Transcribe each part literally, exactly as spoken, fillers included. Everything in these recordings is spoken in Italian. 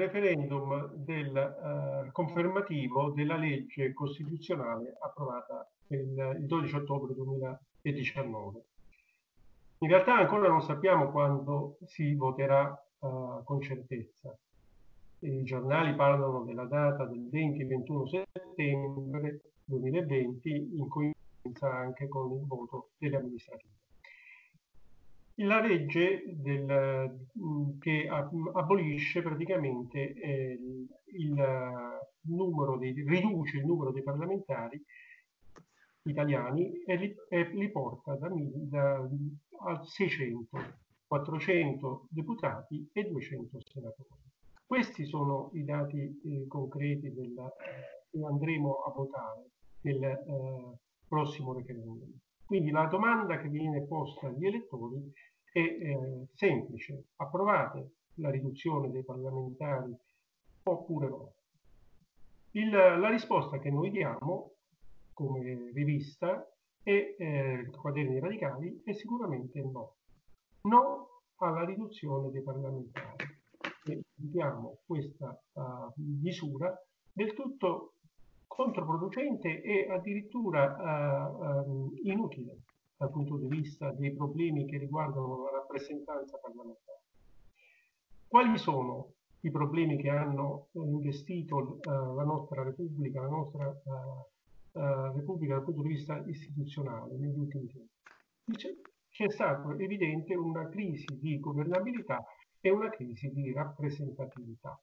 referendum del eh, confermativo della legge costituzionale approvata il, il dodici ottobre duemiladiciannove. In realtà ancora non sappiamo quando si voterà eh, con certezza. I giornali parlano della data del venti ventuno settembre duemilaventi, in coincidenza anche con il voto delle amministrative. La legge del, che abolisce praticamente eh, il, il numero dei, riduce il numero dei parlamentari italiani e li, e li porta da, da, a seicento, quattrocento deputati e duecento senatori. Questi sono i dati eh, concreti della, eh, che andremo a votare nel eh, prossimo referendum. Quindi la domanda che viene posta agli elettori è eh, semplice: approvate la riduzione dei parlamentari oppure no? Il, la risposta che noi diamo come rivista e eh, Quaderni Radicali è sicuramente no. No alla riduzione dei parlamentari. E diamo questa uh, misura del tutto controproducente e addirittura uh, um, inutile dal punto di vista dei problemi che riguardano la rappresentanza parlamentare. Quali sono i problemi che hanno investito uh, la nostra Repubblica, la nostra uh, uh, Repubblica dal punto di vista istituzionale negli ultimi tempi? C'è stata evidente una crisi di governabilità e una crisi di rappresentatività.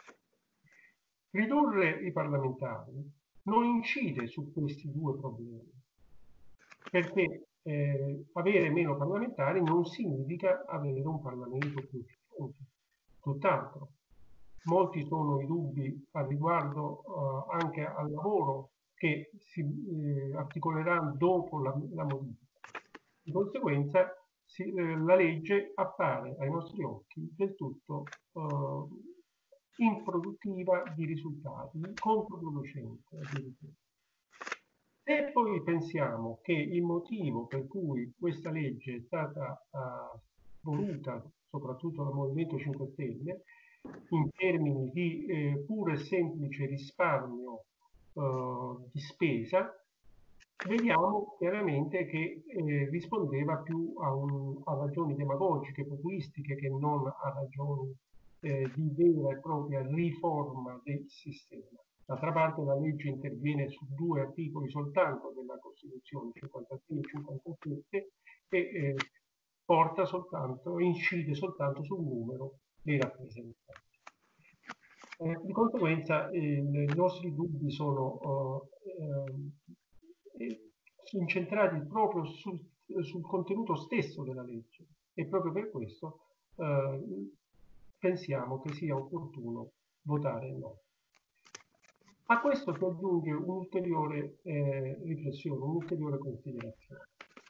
Ridurre i parlamentari non incide su questi due problemi, perché eh, avere meno parlamentari non significa avere un Parlamento più efficiente. Tutt'altro. Molti sono i dubbi al riguardo eh, anche al lavoro che si eh, articolerà dopo la, la modifica. Di conseguenza si, eh, la legge appare ai nostri occhi del tutto eh, improduttiva di risultati, controproducente addirittura. Se poi pensiamo che il motivo per cui questa legge è stata uh, voluta, soprattutto dal Movimento cinque Stelle, in termini di eh, puro e semplice risparmio uh, di spesa, vediamo chiaramente che eh, rispondeva più a, un, a ragioni demagogiche, populistiche, che non a ragioni eh, di vera e propria riforma del sistema. D'altra parte la legge interviene su due articoli soltanto della Costituzione, cinquantasei e cinquantasette, e eh, porta soltanto, incide soltanto sul numero dei rappresentanti. Eh, di conseguenza eh, i nostri dubbi sono eh, incentrati proprio sul, sul contenuto stesso della legge, e proprio per questo eh, pensiamo che sia opportuno votare no. A questo si aggiunge un'ulteriore eh, riflessione, un'ulteriore considerazione.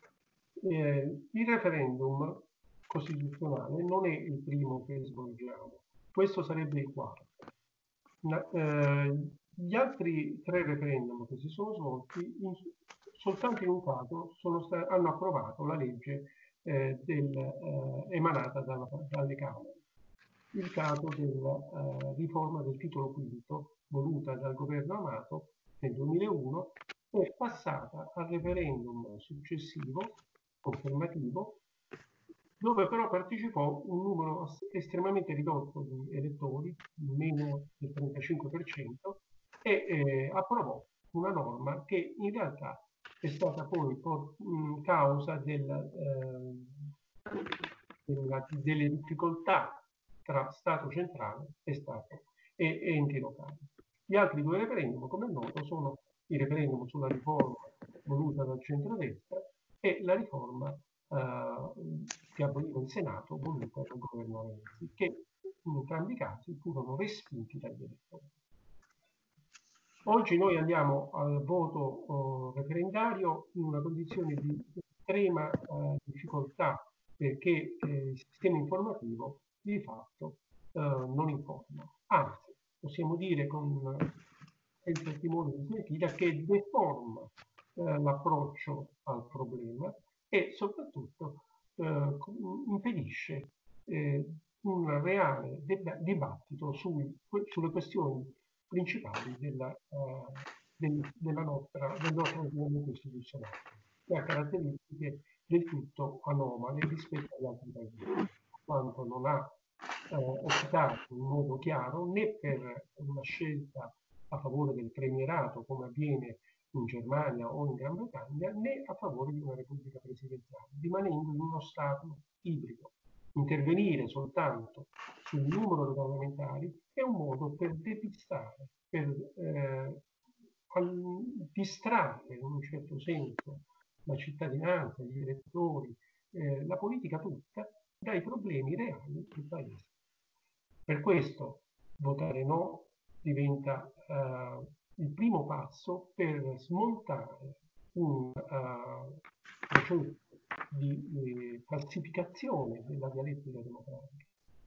Eh, il referendum costituzionale non è il primo che svolgiamo, questo sarebbe il quarto. Na, eh, gli altri tre referendum che si sono svolti, in, soltanto in un caso sono hanno approvato la legge eh, del, eh, emanata dalla, dalle Camere. Il caso della eh, riforma del titolo quinto voluta dal governo Amato nel duemilauno, è passata al referendum successivo, confermativo, dove però partecipò un numero estremamente ridotto di elettori, meno del trentacinque per cento, e eh, approvò una norma che in realtà è stata poi por, mh, causa del, eh, della, delle difficoltà tra Stato centrale e Stato e, e enti locali. Gli altri due referendum, come è noto, sono il referendum sulla riforma voluta dal centrodestra e la riforma eh, che aboliva il Senato voluta dal governo Renzi, che in entrambi i casi furono respinti dagli elettori. Oggi noi andiamo al voto eh, referendario in una condizione di estrema eh, difficoltà, perché eh, il sistema informativo di fatto eh, non informa. Anzi, possiamo dire con senza timore di smentita che deforma eh, l'approccio al problema e soprattutto eh, impedisce eh, un reale dibattito su, sulle questioni principali della, uh, del, della nostra, del nostro ordinamento istituzionale, che ha caratteristiche del tutto anomale rispetto agli altri paesi, quanto non ha eh, optato in modo chiaro né per una scelta a favore del premierato, come avviene in Germania o in Gran Bretagna, né a favore di una repubblica presidenziale, rimanendo in uno stato ibrido. Intervenire soltanto sul numero dei parlamentari è un modo per depistare, per eh, distrarre in un certo senso la cittadinanza, gli elettori, eh, la politica tutta dai problemi reali del paese. Per questo votare no diventa uh, il primo passo per smontare un uh, processo di eh, falsificazione della dialettica democratica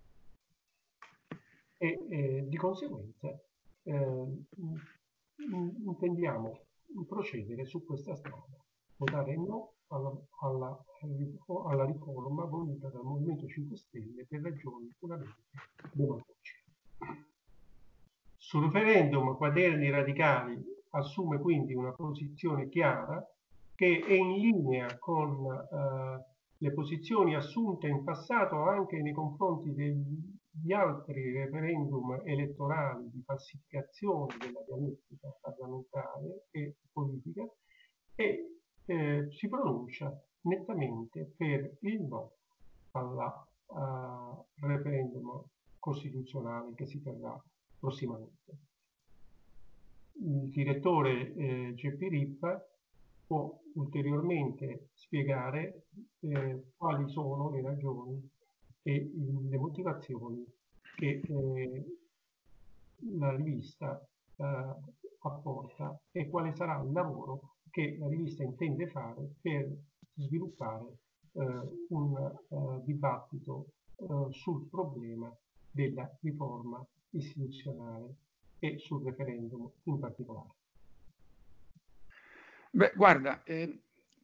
e eh, di conseguenza eh, intendiamo procedere su questa strada, votare no alla, alla, alla riforma voluta dal Movimento cinque Stelle per ragioni puramente demagogiche. Sul referendum Quaderni Radicali assume quindi una posizione chiara che è in linea con eh, le posizioni assunte in passato anche nei confronti degli altri referendum elettorali di falsificazione della dialettica parlamentare e politica e eh, si pronuncia nettamente per il no al uh, referendum costituzionale che si terrà prossimamente. Il direttore eh, Geppi Rippa può ulteriormente spiegare eh, quali sono le ragioni e le motivazioni che eh, la rivista eh, apporta e quale sarà il lavoro che la rivista intende fare per sviluppare eh, un uh, dibattito uh, sul problema della riforma istituzionale e sul referendum in particolare. Beh, guarda, eh,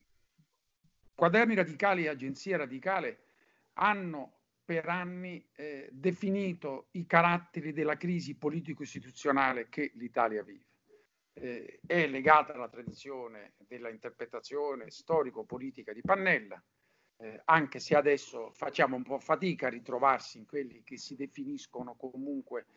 Quaderni Radicali e Agenzia Radicale hanno per anni eh, definito i caratteri della crisi politico-istituzionale che l'Italia vive. Eh, è legata alla tradizione della interpretazione storico-politica di Pannella, eh, anche se adesso facciamo un po' fatica a ritrovarsi in quelli che si definiscono comunque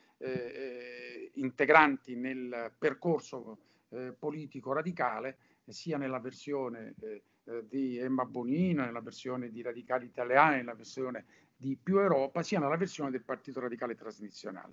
eh, integranti nel percorso eh, politico radicale, sia nella versione eh, di Emma Bonino, nella versione di Radicali Italiani, nella versione di Più Europa, sia nella versione del Partito Radicale Trasnazionale.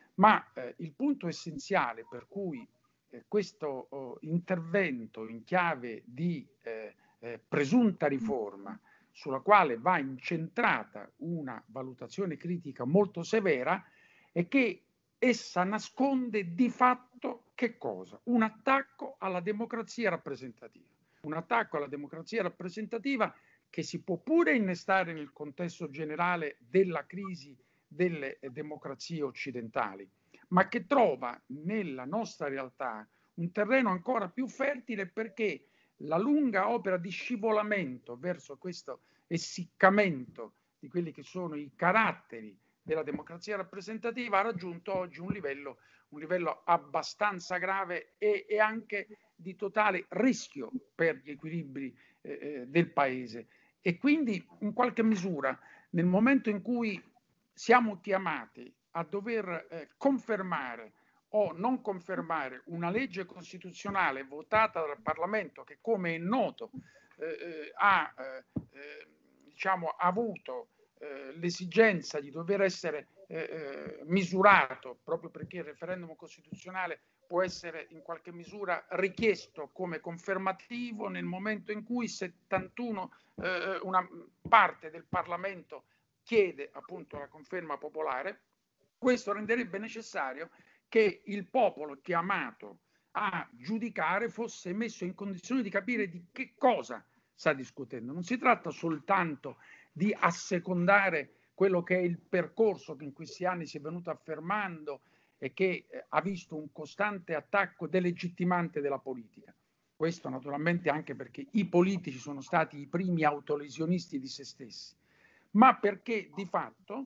Ma eh, il punto essenziale per cui eh, questo oh, intervento in chiave di eh, eh, presunta riforma, sulla quale va incentrata una valutazione critica molto severa, è che essa nasconde di fatto che cosa? Un attacco alla democrazia rappresentativa. Un attacco alla democrazia rappresentativa che si può pure innestare nel contesto generale della crisi delle democrazie occidentali, ma che trova nella nostra realtà un terreno ancora più fertile perché la lunga opera di scivolamento verso questo essiccamento di quelli che sono i caratteri della democrazia rappresentativa ha raggiunto oggi un livello, un livello abbastanza grave e, e anche di totale rischio per gli equilibri eh, del paese. E quindi in qualche misura nel momento in cui siamo chiamati a dover eh, confermare o non confermare una legge costituzionale votata dal Parlamento che, come è noto, eh, ha eh, diciamo, avuto eh, l'esigenza di dover essere eh, misurato proprio perché il referendum costituzionale può essere in qualche misura richiesto come confermativo nel momento in cui settantuno, eh, una parte del Parlamento chiede appunto la conferma popolare. Questo renderebbe necessario che il popolo chiamato a giudicare fosse messo in condizione di capire di che cosa sta discutendo. Non si tratta soltanto di assecondare quello che è il percorso che in questi anni si è venuto affermando e che eh, ha visto un costante attacco delegittimante della politica. Questo naturalmente anche perché i politici sono stati i primi autolesionisti di se stessi, ma perché di fatto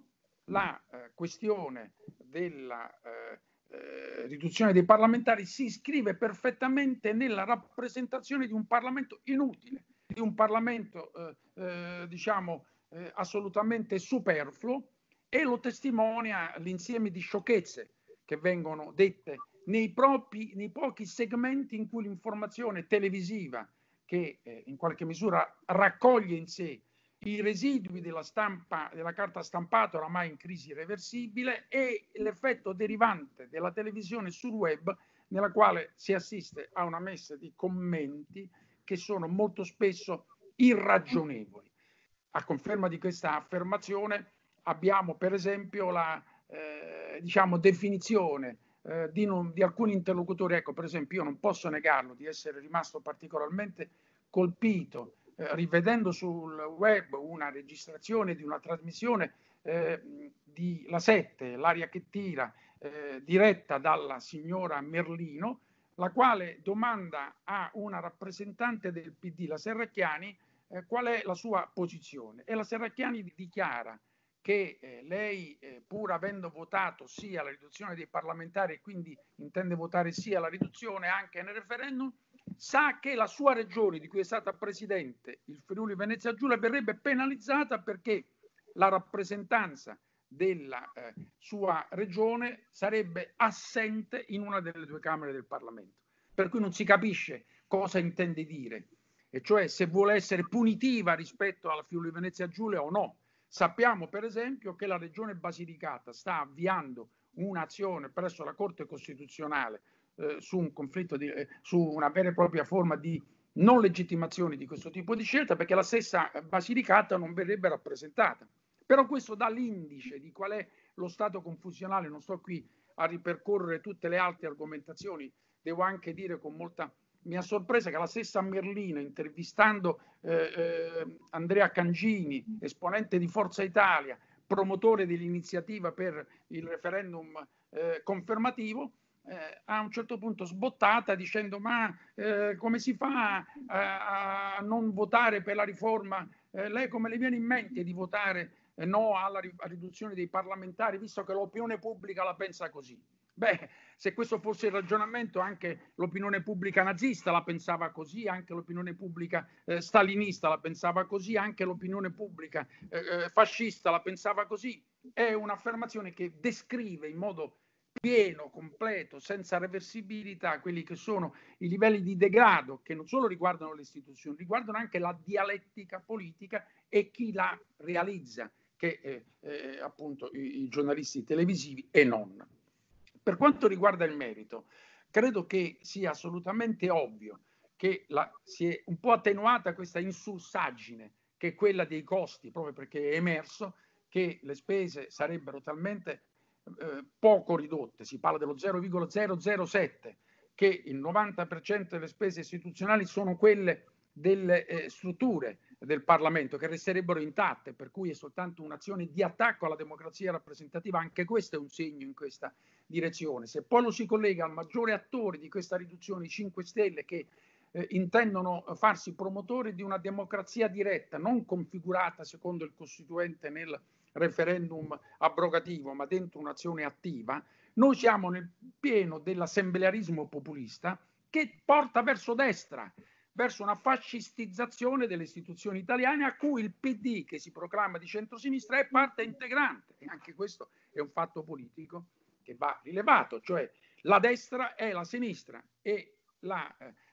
la eh, questione della eh, eh, riduzione dei parlamentari si iscrive perfettamente nella rappresentazione di un Parlamento inutile, di un Parlamento eh, eh, diciamo eh, assolutamente superfluo, e lo testimonia l'insieme di sciocchezze che vengono dette nei, propri, nei pochi segmenti in cui l'informazione televisiva, che eh, in qualche misura raccoglie in sé i residui della stampa, della carta stampata oramai in crisi irreversibile, e l'effetto derivante della televisione sul web, nella quale si assiste a una messa di commenti che sono molto spesso irragionevoli. A conferma di questa affermazione abbiamo per esempio la eh, diciamo, definizione eh, di, non, di alcuni interlocutori. Ecco, per esempio, io non posso negarlo di essere rimasto particolarmente colpito eh, rivedendo sul web una registrazione di una trasmissione eh, di La Sette, L'aria che tira, eh, diretta dalla signora Merlino, la quale domanda a una rappresentante del P D, la Serracchiani, eh, qual è la sua posizione, e la Serracchiani dichiara che eh, lei, eh, pur avendo votato sì alla riduzione dei parlamentari e quindi intende votare sì alla riduzione anche nel referendum, sa che la sua regione, di cui è stata presidente, il Friuli Venezia Giulia, verrebbe penalizzata perché la rappresentanza della eh, sua regione sarebbe assente in una delle due Camere del Parlamento. Per cui non si capisce cosa intende dire, e cioè se vuole essere punitiva rispetto alla Friuli Venezia Giulia o no. Sappiamo per esempio che la regione Basilicata sta avviando un'azione presso la Corte Costituzionale eh, su un conflitto di, eh, su una vera e propria forma di non legittimazione di questo tipo di scelta, perché la stessa Basilicata non verrebbe rappresentata. Però questo dà l'indice di qual è lo stato confusionale. Non sto qui a ripercorrere tutte le altre argomentazioni. Devo anche dire con molta mia sorpresa che la stessa Merlino, intervistando eh, eh, Andrea Cangini, esponente di Forza Italia, promotore dell'iniziativa per il referendum eh, confermativo, eh, a un certo punto sbottata dicendo ma eh, come si fa a, a non votare per la riforma? Eh, lei come le viene in mente di votare eh, no alla ri- riduzione dei parlamentari, visto che l'opinione pubblica la pensa così? Beh, se questo fosse il ragionamento, anche l'opinione pubblica nazista la pensava così, anche l'opinione pubblica eh, stalinista la pensava così, anche l'opinione pubblica eh, fascista la pensava così. È un'affermazione che descrive in modo pieno, completo, senza reversibilità quelli che sono i livelli di degrado che non solo riguardano le istituzioni, riguardano anche la dialettica politica e chi la realizza, che eh, eh, appunto i, i giornalisti televisivi e non. Per quanto riguarda il merito, credo che sia assolutamente ovvio che la, si è un po' attenuata questa insulsaggine che è quella dei costi, proprio perché è emerso che le spese sarebbero talmente eh, poco ridotte, si parla dello zero virgola zero zero sette, che il novanta per cento delle spese istituzionali sono quelle delle eh, strutture del Parlamento, che resterebbero intatte, per cui è soltanto un'azione di attacco alla democrazia rappresentativa. Anche questo è un segno in questa direzione. Se poi lo si collega al maggiore attore di questa riduzione, i cinque Stelle, che eh, intendono farsi promotori di una democrazia diretta, non configurata secondo il Costituente nel referendum abrogativo, ma dentro un'azione attiva, noi siamo nel pieno dell'assemblearismo populista che porta verso destra, verso una fascistizzazione delle istituzioni italiane, a cui il P D, che si proclama di centrosinistra, è parte integrante. E anche questo è un fatto politico che va rilevato, cioè la destra è la sinistra e la,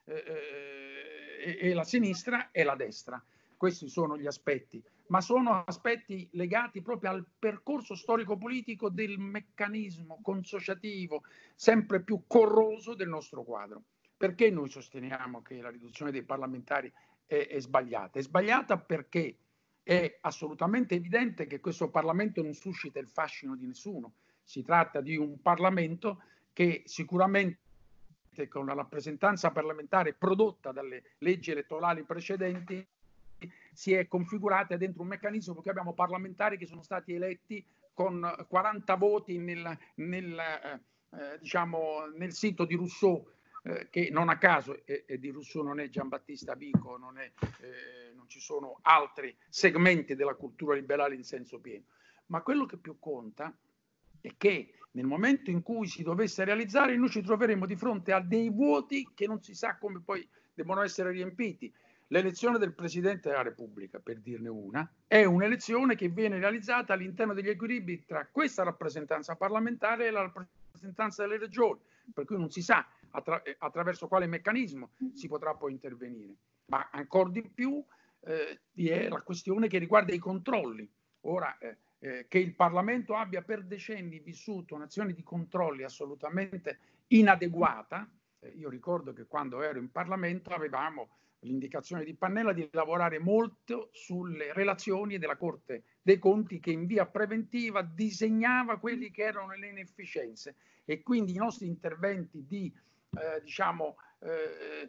eh, e la sinistra è la destra. Questi sono gli aspetti, ma sono aspetti legati proprio al percorso storico-politico del meccanismo consociativo sempre più corroso del nostro quadro. Perché noi sosteniamo che la riduzione dei parlamentari è, è sbagliata? È sbagliata perché è assolutamente evidente che questo Parlamento non suscita il fascino di nessuno. Si tratta di un Parlamento che sicuramente, con la rappresentanza parlamentare prodotta dalle leggi elettorali precedenti, si è configurata dentro un meccanismo perché abbiamo parlamentari che sono stati eletti con quaranta voti nel, nel, eh, diciamo, nel sito di Rousseau, eh, che non a caso è, è di Rousseau, non è Giambattista Vico, non, è, eh, non ci sono altri segmenti della cultura liberale in senso pieno. ma quello che più conta è che nel momento in cui si dovesse realizzare noi ci troveremo di fronte a dei vuoti che non si sa come poi devono essere riempiti. L'elezione del Presidente della Repubblica, per dirne una, è un'elezione che viene realizzata all'interno degli equilibri tra questa rappresentanza parlamentare e la rappresentanza delle regioni, per cui non si sa attra- attraverso quale meccanismo si potrà poi intervenire. Ma ancora di più eh, è la questione che riguarda i controlli. Ora, eh, eh, che il Parlamento abbia per decenni vissuto un'azione di controlli assolutamente inadeguata, eh, io ricordo che quando ero in Parlamento avevamo l'indicazione di Pannella di lavorare molto sulle relazioni della Corte dei Conti che in via preventiva disegnava quelli che erano le inefficienze e quindi i nostri interventi di eh, diciamo eh,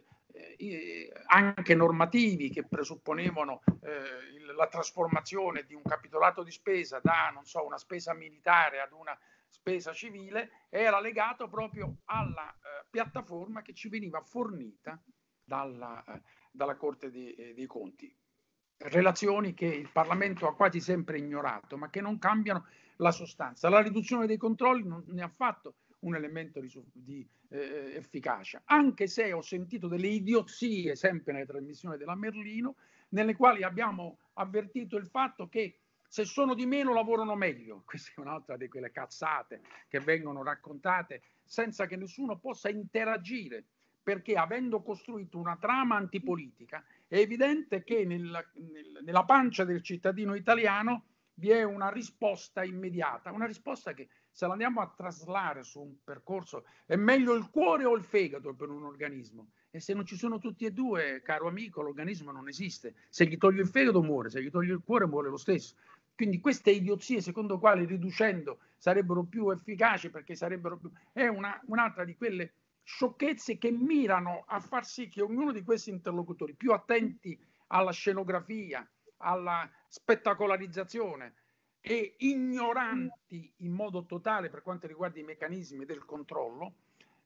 eh, anche normativi che presupponevano eh, il, la trasformazione di un capitolato di spesa da non so una spesa militare ad una spesa civile era legato proprio alla eh, piattaforma che ci veniva fornita dalla, eh, dalla Corte dei, eh, dei Conti. Relazioni che il Parlamento ha quasi sempre ignorato, ma che non cambiano la sostanza. La riduzione dei controlli non ne ha fatto un elemento di, di eh, efficacia, anche se ho sentito delle idiozie sempre nelle trasmissioni della Merlino, nelle quali abbiamo avvertito il fatto che se sono di meno lavorano meglio. Questa è un'altra di quelle cazzate che vengono raccontate senza che nessuno possa interagire, perché avendo costruito una trama antipolitica è evidente che nella, nel, nella pancia del cittadino italiano vi è una risposta immediata, una risposta che se la andiamo a traslare su un percorso è meglio il cuore o il fegato per un organismo, e se non ci sono tutti e due, caro amico, l'organismo non esiste. Se gli togli il fegato muore, se gli togli il cuore muore lo stesso. Quindi queste idiozie secondo quali riducendo sarebbero più efficaci perché sarebbero più... è una, un'altra di quelle sciocchezze che mirano a far sì che ognuno di questi interlocutori, più attenti alla scenografia, alla spettacolarizzazione e ignoranti in modo totale per quanto riguarda i meccanismi del controllo,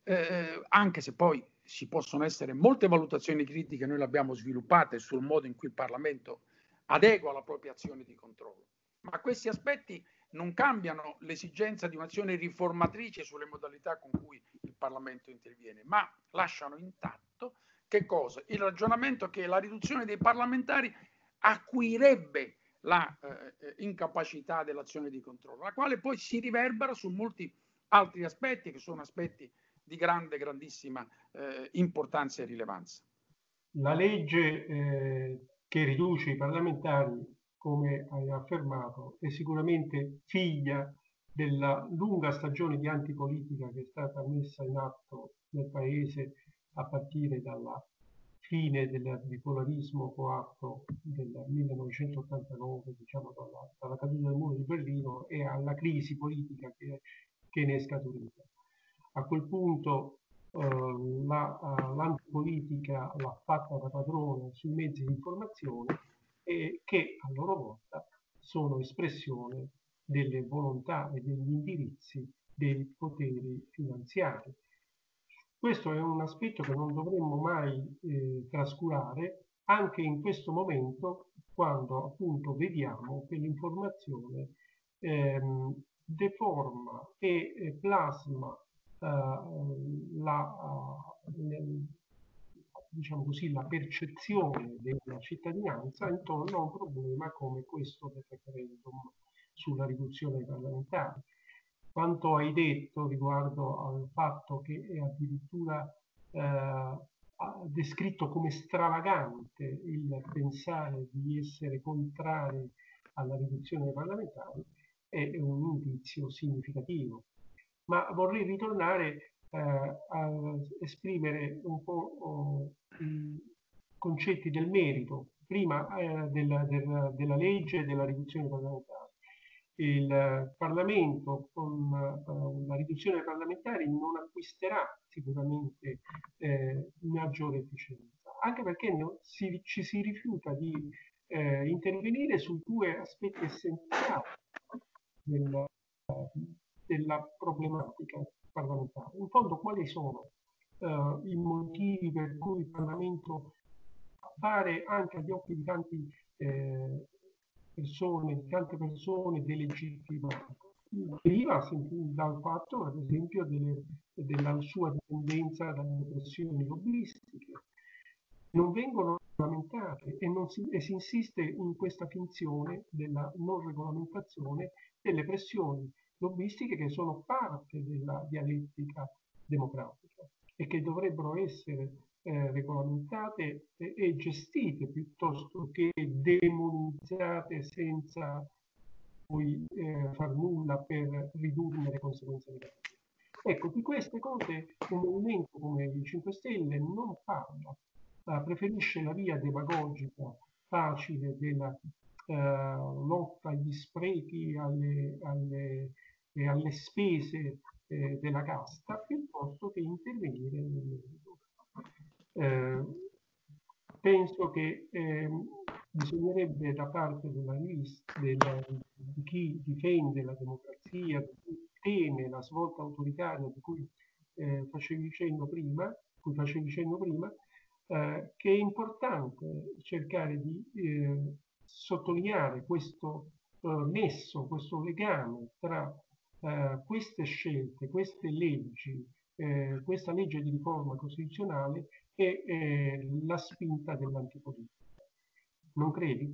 eh, anche se poi ci possono essere molte valutazioni critiche, noi le abbiamo sviluppate sul modo in cui il Parlamento adegua la propria azione di controllo. Ma questi aspetti non cambiano l'esigenza di un'azione riformatrice sulle modalità con cui il Parlamento interviene, ma lasciano intatto che cosa? Il ragionamento che la riduzione dei parlamentari acuirebbe la eh, incapacità dell'azione di controllo, la quale poi si riverbera su molti altri aspetti che sono aspetti di grande, grandissima eh, importanza e rilevanza. La legge eh, che riduce i parlamentari, come hai affermato, è sicuramente figlia della lunga stagione di antipolitica che è stata messa in atto nel Paese a partire dalla fine del bipolarismo coatto del millenovecentottantanove, diciamo dalla, dalla caduta del muro di Berlino, e alla crisi politica che, che ne è scaturita. A quel punto eh, la, uh, l'antipolitica l'ha fatta da padrone sui mezzi di informazione, e che a loro volta sono espressione delle volontà e degli indirizzi dei poteri finanziari. Questo è un aspetto che non dovremmo mai eh, trascurare anche in questo momento, quando appunto vediamo che l'informazione ehm, deforma e, e plasma uh, la, uh, diciamo così, la percezione della cittadinanza intorno a un problema come questo del referendum sulla riduzione dei parlamentari. Quanto hai detto riguardo al fatto che è addirittura eh, descritto come stravagante il pensare di essere contrari alla riduzione dei parlamentari è un indizio significativo. Ma vorrei ritornare eh, a esprimere un po' oh, i concetti del merito, prima eh, della, della, della legge e della riduzione parlamentare. Il Parlamento con uh, la riduzione dei parlamentari non acquisterà sicuramente eh, maggiore efficienza, anche perché no, si, ci si rifiuta di eh, intervenire su due aspetti essenziali del, della problematica parlamentare. In fondo, quali sono uh, i motivi per cui il Parlamento appare anche agli occhi di tanti eh, persone, di tante persone delegittimate. Deriva dal fatto, ad esempio, delle, della sua dipendenza dalle pressioni lobbistiche. Non vengono regolamentate e, non si, e si insiste in questa finzione della non regolamentazione delle pressioni lobbistiche che sono parte della dialettica democratica e che dovrebbero essere eh, regolamentate e, e gestite piuttosto che demonizzate senza poi eh, far nulla per ridurne le conseguenze negative. Ecco, di queste cose un movimento come i cinque Stelle non parla, eh, preferisce la via demagogica facile della eh, lotta agli sprechi alle, alle, e alle spese eh, della casta piuttosto che intervenire nel eh, penso che eh, bisognerebbe da parte della rivista, della, di chi difende la democrazia, di chi teme la svolta autoritaria di cui eh, facevi cenno prima, cui facevi cenno prima eh, che è importante cercare di eh, sottolineare questo eh, nesso, questo legame tra eh, queste scelte, queste leggi, eh, questa legge di riforma costituzionale e eh, la spinta dell'antipolitica. Non credi?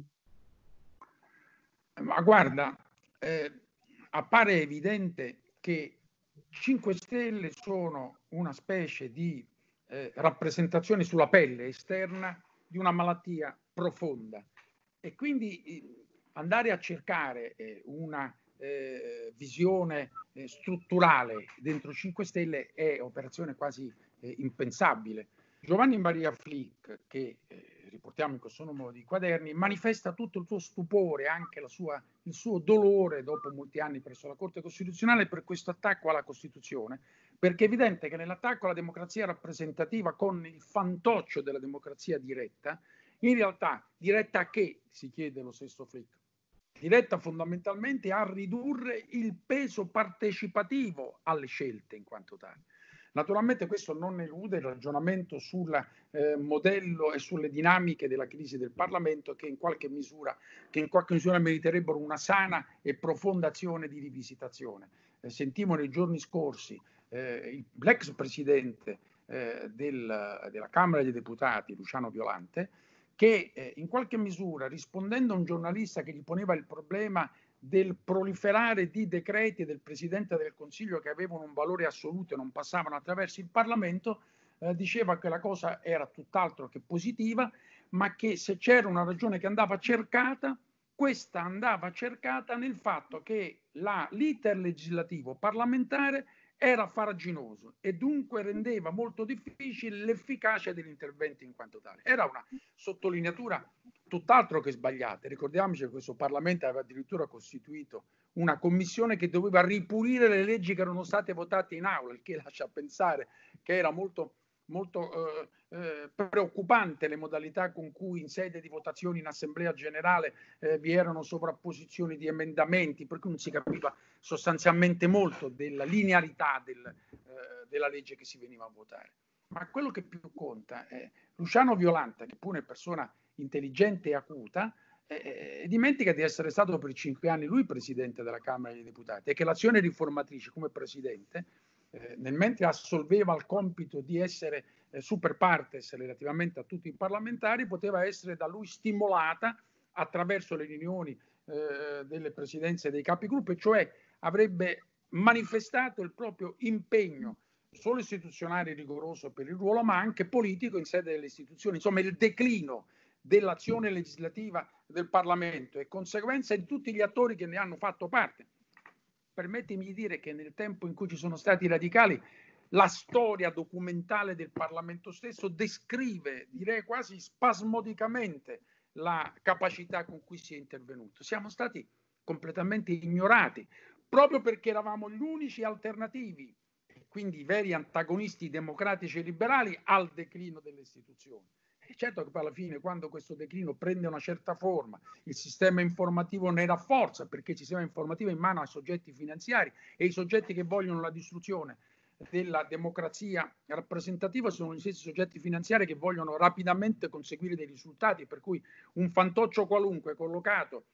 Ma guarda, eh, appare evidente che cinque Stelle sono una specie di eh, rappresentazione sulla pelle esterna di una malattia profonda e quindi eh, andare a cercare eh, una eh, visione eh, strutturale dentro cinque Stelle è operazione quasi eh, impensabile. Giovanni Maria Flick, che eh, riportiamo in questo numero di quaderni, manifesta tutto il suo stupore, anche la sua, il suo dolore dopo molti anni presso la Corte Costituzionale per questo attacco alla Costituzione, perché è evidente che nell'attacco alla democrazia rappresentativa con il fantoccio della democrazia diretta, in realtà diretta a che, si chiede lo stesso Flick? Diretta fondamentalmente a ridurre il peso partecipativo alle scelte in quanto tali. Naturalmente questo non elude il ragionamento sul eh, modello e sulle dinamiche della crisi del Parlamento che in qualche misura, che in qualche misura meriterebbero una sana e profonda azione di rivisitazione. Eh, sentivo nei giorni scorsi eh, l'ex presidente eh, del, della Camera dei Deputati, Luciano Violante, che eh, in qualche misura, rispondendo a un giornalista che gli poneva il problema del proliferare di decreti del Presidente del Consiglio che avevano un valore assoluto e non passavano attraverso il Parlamento, eh, diceva che la cosa era tutt'altro che positiva, ma che se c'era una ragione che andava cercata, questa andava cercata nel fatto che la, l'iter legislativo parlamentare era farraginoso e dunque rendeva molto difficile l'efficacia degli interventi in quanto tale. Era una sottolineatura tutt'altro che sbagliata. Ricordiamoci che questo Parlamento aveva addirittura costituito una commissione che doveva ripulire le leggi che erano state votate in aula, il che lascia pensare che era molto, molto eh, eh, preoccupante le modalità con cui in sede di votazioni in Assemblea Generale eh, vi erano sovrapposizioni di emendamenti, per cui non si capiva sostanzialmente molto della linearità del, eh, della legge che si veniva a votare. Ma quello che più conta è Luciano Violante, che pure è persona intelligente e acuta, eh, dimentica di essere stato per cinque anni lui presidente della Camera dei Deputati e che l'azione riformatrice come presidente, eh, nel mentre assolveva il compito di essere eh, super partes relativamente a tutti i parlamentari, poteva essere da lui stimolata attraverso le riunioni eh, delle presidenze dei capigruppo, e cioè avrebbe manifestato il proprio impegno solo istituzionale rigoroso per il ruolo, ma anche politico in sede delle istituzioni. Insomma, il declino dell'azione legislativa del Parlamento e conseguenza di tutti gli attori che ne hanno fatto parte. Permettimi di dire che nel tempo in cui ci sono stati i radicali, la storia documentale del Parlamento stesso descrive, direi quasi spasmodicamente, la capacità con cui si è intervenuto. Siamo stati completamente ignorati, proprio perché eravamo gli unici alternativi, quindi i veri antagonisti democratici e liberali al declino delle istituzioni. E certo che poi alla fine, quando questo declino prende una certa forma, il sistema informativo ne rafforza, perché il sistema informativo è in mano ai soggetti finanziari, e i soggetti che vogliono la distruzione della democrazia rappresentativa sono gli stessi soggetti finanziari che vogliono rapidamente conseguire dei risultati, per cui un fantoccio qualunque collocato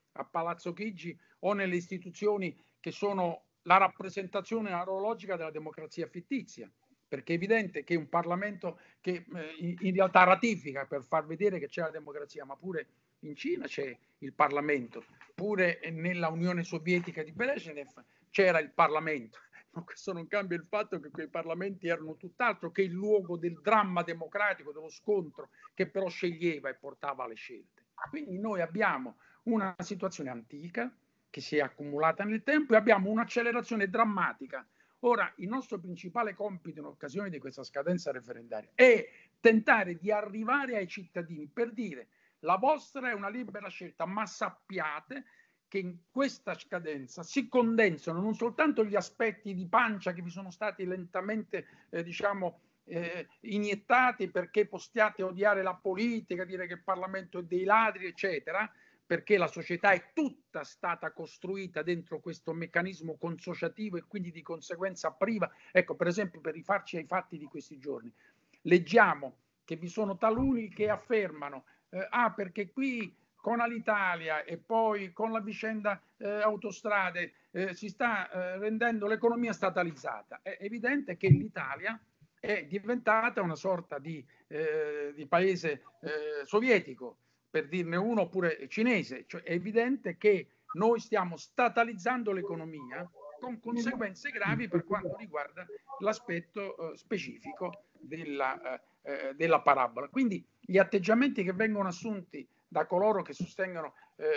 a Palazzo Chigi o nelle istituzioni che sono la rappresentazione analogica della democrazia fittizia, perché è evidente che un Parlamento che eh, in realtà ratifica per far vedere che c'è la democrazia, ma pure in Cina c'è il Parlamento, pure nella Unione Sovietica di Brezhnev c'era il Parlamento, ma questo non cambia il fatto che quei parlamenti erano tutt'altro che il luogo del dramma democratico, dello scontro, che però sceglieva e portava alle scelte. Quindi noi abbiamo una situazione antica che si è accumulata nel tempo e abbiamo un'accelerazione drammatica. Ora, il nostro principale compito in occasione di questa scadenza referendaria è tentare di arrivare ai cittadini per dire: la vostra è una libera scelta, ma sappiate che in questa scadenza si condensano non soltanto gli aspetti di pancia che vi sono stati lentamente, eh, diciamo, eh, iniettati perché possiate odiare la politica, dire che il Parlamento è dei ladri, eccetera, perché la società è tutta stata costruita dentro questo meccanismo consociativo e quindi di conseguenza priva. Ecco, per esempio, per rifarci ai fatti di questi giorni, leggiamo che vi sono taluni che affermano eh, ah, perché qui con Alitalia e poi con la vicenda eh, autostrade eh, si sta eh, rendendo l'economia statalizzata. È evidente che l'Italia è diventata una sorta di, eh, di paese eh, sovietico, per dirne uno, oppure cinese. Cioè, è evidente che noi stiamo statalizzando l'economia con conseguenze gravi per quanto riguarda l'aspetto eh, specifico della, eh, della parabola. Quindi gli atteggiamenti che vengono assunti da coloro che sostengono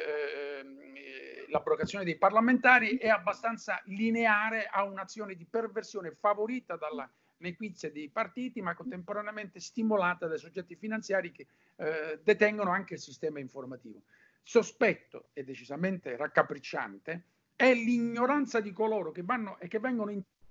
eh, l'abrogazione dei parlamentari è abbastanza lineare a un'azione di perversione favorita dalla nequizia dei partiti, ma contemporaneamente stimolata dai soggetti finanziari che eh, detengono anche il sistema informativo. Sospetto e decisamente raccapricciante è l'ignoranza di coloro che vanno e che vengono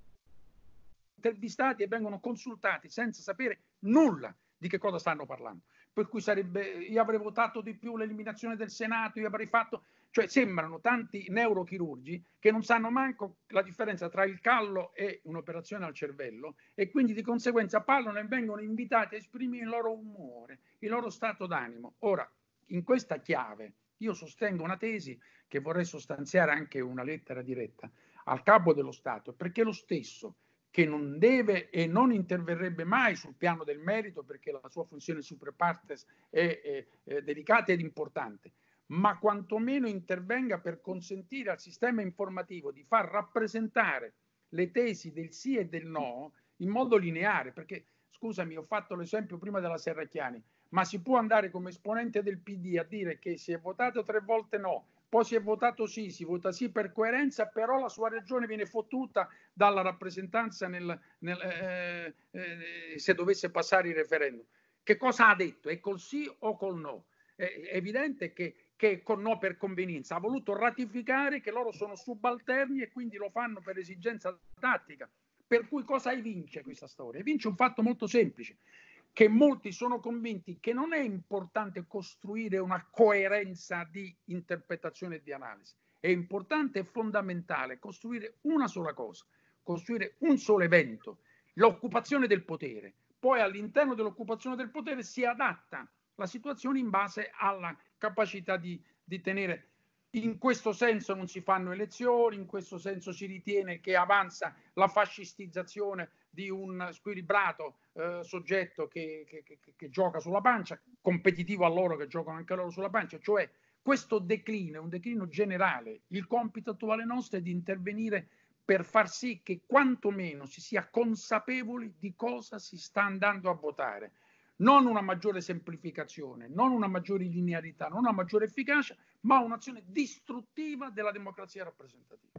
intervistati e vengono consultati senza sapere nulla di che cosa stanno parlando. Per cui sarebbe, io avrei votato di più l'eliminazione del Senato, io avrei fatto, cioè sembrano tanti neurochirurgi che non sanno manco la differenza tra il callo e un'operazione al cervello e quindi di conseguenza parlano e vengono invitati a esprimere il loro umore, il loro stato d'animo. Ora, in questa chiave, io sostengo una tesi che vorrei sostanziare anche una lettera diretta al capo dello Stato, perché lo stesso che non deve e non interverrebbe mai sul piano del merito perché la sua funzione super partes è, è, è delicata ed importante, ma quantomeno intervenga per consentire al sistema informativo di far rappresentare le tesi del sì e del no in modo lineare, perché scusami, ho fatto l'esempio prima della Serracchiani, ma si può andare come esponente del P D a dire che si è votato tre volte no, poi si è votato sì, si vota sì per coerenza, però la sua regione viene fottuta dalla rappresentanza nel, nel, eh, eh, se dovesse passare il referendum. Che cosa ha detto? È col sì o col no? È evidente che, che con no per convenienza ha voluto ratificare che loro sono subalterni e quindi lo fanno per esigenza tattica. Per cui cosa evince questa storia? Evince un fatto molto semplice, che molti sono convinti che non è importante costruire una coerenza di interpretazione e di analisi, è importante e fondamentale costruire una sola cosa, costruire un solo evento, l'occupazione del potere. Poi all'interno dell'occupazione del potere si adatta la situazione in base alla capacità di, di tenere. In questo senso non si fanno elezioni, in questo senso si ritiene che avanza la fascistizzazione di un squilibrato eh, soggetto che, che, che, che gioca sulla pancia, competitivo a loro che giocano anche loro sulla pancia, cioè questo declino è un declino generale. Il compito attuale nostro è di intervenire per far sì che quantomeno si sia consapevoli di cosa si sta andando a votare. Non una maggiore semplificazione, non una maggiore linearità, non una maggiore efficacia, ma un'azione distruttiva della democrazia rappresentativa.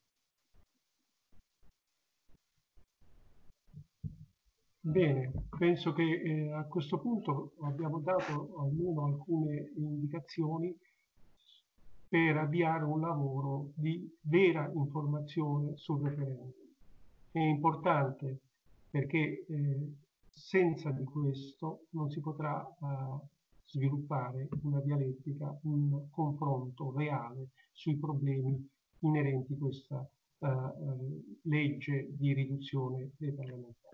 Bene, penso che eh, a questo punto abbiamo dato almeno alcune indicazioni per avviare un lavoro di vera informazione sul referendum. È importante perché eh, senza di questo non si potrà eh, sviluppare una dialettica, un confronto reale sui problemi inerenti a questa eh, legge di riduzione dei parlamentari.